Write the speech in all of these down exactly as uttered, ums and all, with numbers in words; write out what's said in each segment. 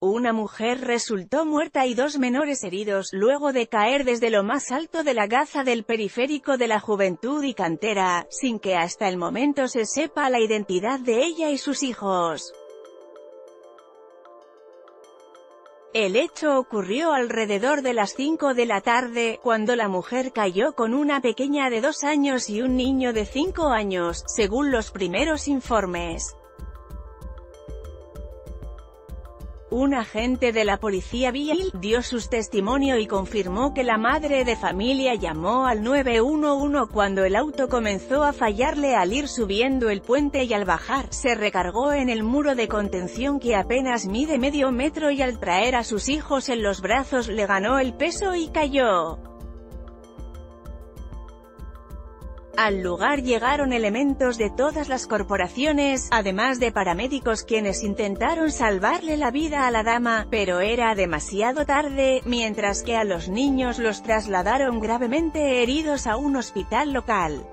Una mujer resultó muerta y dos menores heridos, luego de caer desde lo más alto de la gaza del periférico de la Juventud y Cantera, sin que hasta el momento se sepa la identidad de ella y sus hijos. El hecho ocurrió alrededor de las cinco de la tarde, cuando la mujer cayó con una pequeña de dos años y un niño de cinco años, según los primeros informes. Un agente de la policía vial dio su testimonio y confirmó que la madre de familia llamó al nueve uno uno cuando el auto comenzó a fallarle al ir subiendo el puente y al bajar, se recargó en el muro de contención que apenas mide medio metro y al traer a sus hijos en los brazos le ganó el peso y cayó. Al lugar llegaron elementos de todas las corporaciones, además de paramédicos quienes intentaron salvarle la vida a la dama, pero era demasiado tarde, mientras que a los niños los trasladaron gravemente heridos a un hospital local.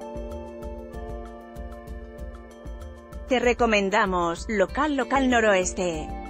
Te recomendamos, Local Local Noroeste.